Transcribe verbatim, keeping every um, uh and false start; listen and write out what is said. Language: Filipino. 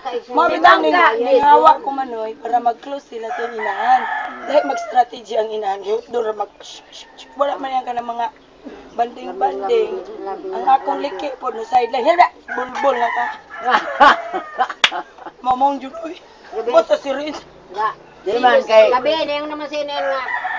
Mabitang ni hawak ko manoy para mag-close sila sa inahan. Dahil mag-strategy ang inahan. Doon mag wala man yan ka ng mga banding-banding. Ang akong liki po no sideline. Hila! Bulbul na ka. Mamong Judoy. Basta si Riz. Di man kay... Labi, na yung naman sinin nga.